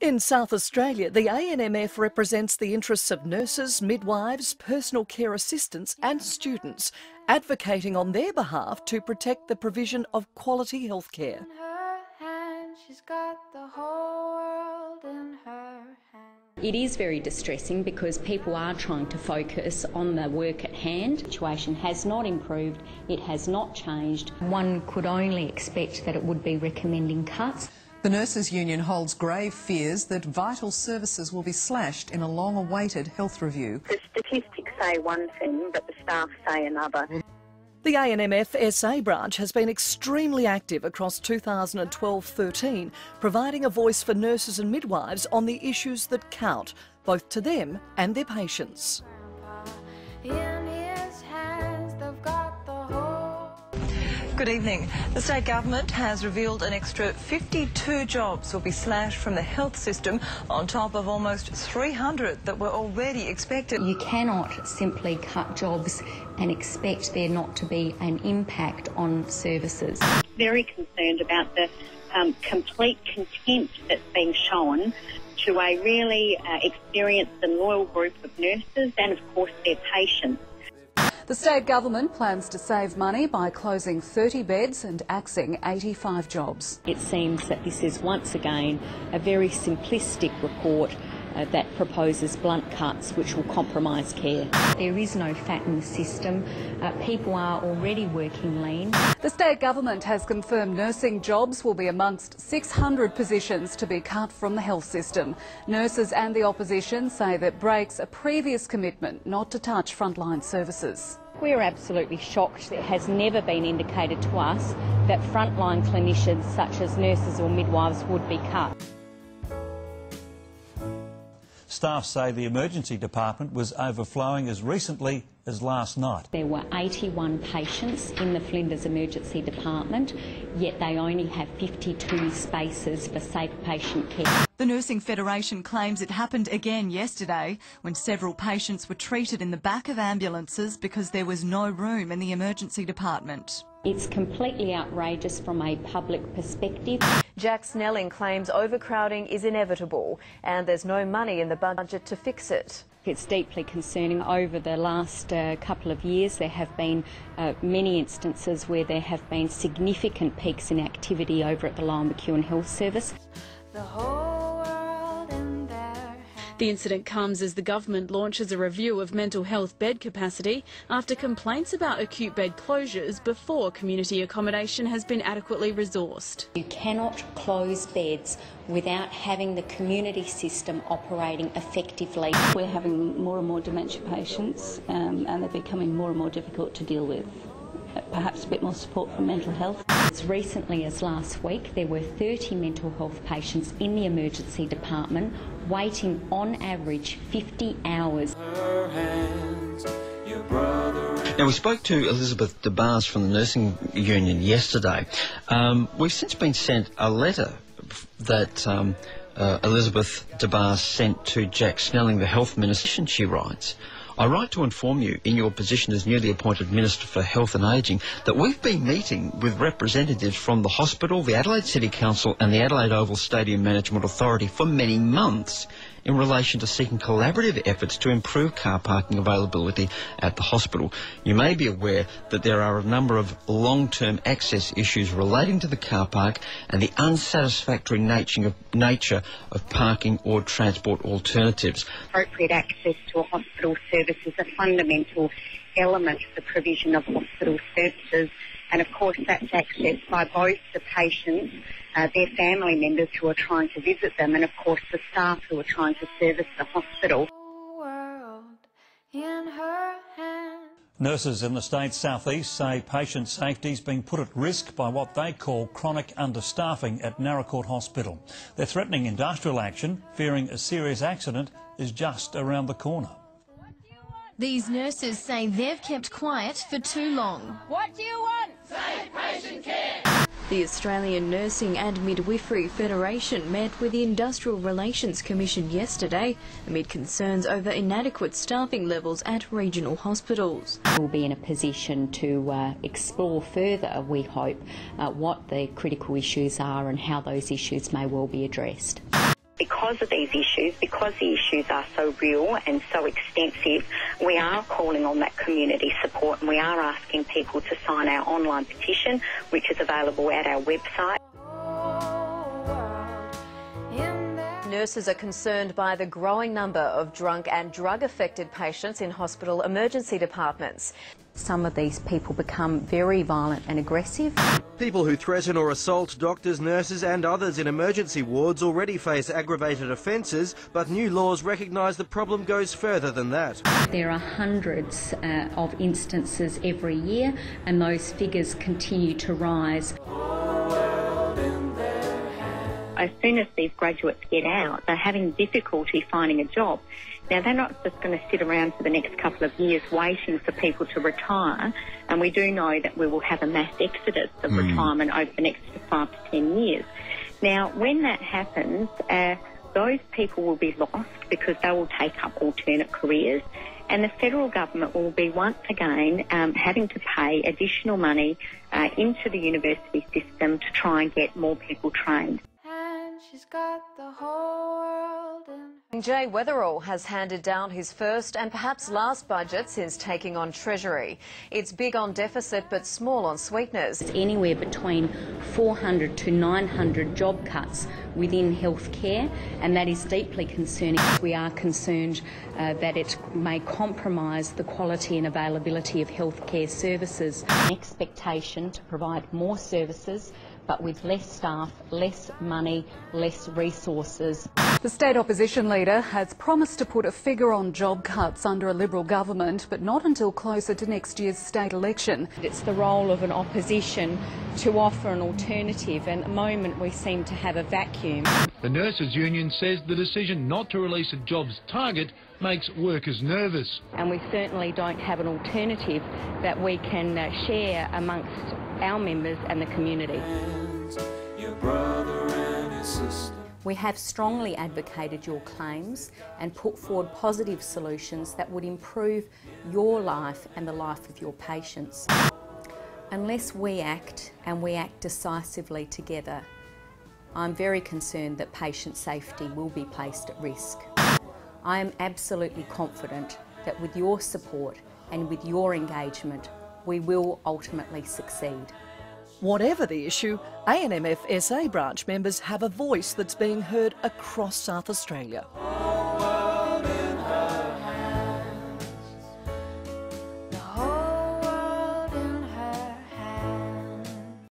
In South Australia, the ANMF represents the interests of nurses, midwives, personal care assistants and students, advocating on their behalf to protect the provision of quality healthcare. It is very distressing because people are trying to focus on the work at hand. The situation has not improved, it has not changed. One could only expect that it would be recommending cuts. The Nurses' Union holds grave fears that vital services will be slashed in a long-awaited health review. The statistics say one thing, but the staff say another. The ANMFSA branch has been extremely active across 2012-13, providing a voice for nurses and midwives on the issues that count, both to them and their patients. Good evening. The state government has revealed an extra 52 jobs will be slashed from the health system on top of almost 300 that were already expected. You cannot simply cut jobs and expect there not to be an impact on services. Very concerned about the complete contempt that's being shown to a really experienced and loyal group of nurses and, of course, their patients. The state government plans to save money by closing 30 beds and axing 85 jobs. It seems that this is once again a very simplistic report that proposes blunt cuts which will compromise care. There is no fat in the system. People are already working lean. The state government has confirmed nursing jobs will be amongst 600 positions to be cut from the health system. Nurses and the opposition say that breaks a previous commitment not to touch frontline services. We're absolutely shocked. It has never been indicated to us that frontline clinicians such as nurses or midwives would be cut. Staff say the emergency department was overflowing as recently as last night. There were 81 patients in the Flinders Emergency Department, yet they only have 52 spaces for safe patient care. The Nursing Federation claims it happened again yesterday when several patients were treated in the back of ambulances because there was no room in the emergency department. It's completely outrageous from a public perspective. Jack Snelling claims overcrowding is inevitable and there's no money in the budget to fix it. It's deeply concerning. Over the last couple of years there have been many instances where there have been significant peaks in activity over at the Lyell McEwen Health Service. The incident comes as the government launches a review of mental health bed capacity after complaints about acute bed closures before community accommodation has been adequately resourced. You cannot close beds without having the community system operating effectively. We're having more and more dementia patients and they're becoming more and more difficult to deal with. Perhaps a bit more support from mental health. As recently as last week, there were 30 mental health patients in the emergency department waiting on average 50 hours. Now, we spoke to Elizabeth DeBars from the Nursing Union yesterday. We've since been sent a letter that Elizabeth DeBars sent to Jack Snelling, the Health Minister. She writes, "I write to inform you, in your position as newly appointed Minister for Health and Ageing, that we've been meeting with representatives from the hospital, the Adelaide City Council and the Adelaide Oval Stadium Management Authority for many months in relation to seeking collaborative efforts to improve car parking availability at the hospital. You may be aware that there are a number of long-term access issues relating to the car park and the unsatisfactory nature of parking or transport alternatives." Appropriate access to a hospital service is a fundamental element of the provision of hospital services, and of course that's accessed by both the patients, their family members who are trying to visit them, and of course the staff who are trying to service the hospital. Nurses in the state's southeast say patient safety is being put at risk by what they call chronic understaffing at Narracourt Hospital. They're threatening industrial action, fearing a serious accident is just around the corner. These nurses say they've kept quiet for too long. What do you want? Safe patient care! The Australian Nursing and Midwifery Federation met with the Industrial Relations Commission yesterday amid concerns over inadequate staffing levels at regional hospitals. We'll be in a position to explore further, we hope, what the critical issues are and how those issues may well be addressed. because of these issues, because the issues are so real and so extensive, we are calling on that community support, and we are asking people to sign our online petition, which is available at our website. Nurses are concerned by the growing number of drunk and drug-affected patients in hospital emergency departments. Some of these people become very violent and aggressive. People who threaten or assault doctors, nurses and others in emergency wards already face aggravated offences, but new laws recognise the problem goes further than that. There are hundreds of instances every year, and those figures continue to rise. As soon as these graduates get out, they're having difficulty finding a job. Now, they're not just going to sit around for the next couple of years waiting for people to retire, and we do know that we will have a mass exodus of retirement over the next 5 to 10 years. Now, when that happens, those people will be lost because they will take up alternate careers, and the federal government will be once again having to pay additional money into the university system to try and get more people trained. She's got the whole world in her. Jay Weatherall has handed down his first and perhaps last budget since taking on Treasury. It's big on deficit but small on sweeteners. It's anywhere between 400 to 900 job cuts within healthcare, and that is deeply concerning. We are concerned that it may compromise the quality and availability of healthcare services. An expectation to provide more services, but with less staff, less money, less resources. The state opposition leader has promised to put a figure on job cuts under a Liberal government, but not until closer to next year's state election. It's the role of an opposition to offer an alternative, and at the moment we seem to have a vacuum. The Nurses Union says the decision not to release a jobs target makes workers nervous. And we certainly don't have an alternative that we can share amongst our members and the community. We have strongly advocated your claims and put forward positive solutions that would improve your life and the life of your patients. Unless we act, and we act decisively together, I'm very concerned that patient safety will be placed at risk. I am absolutely confident that with your support and with your engagement, we will ultimately succeed. Whatever the issue, ANMFSA branch members have a voice that's being heard across South Australia.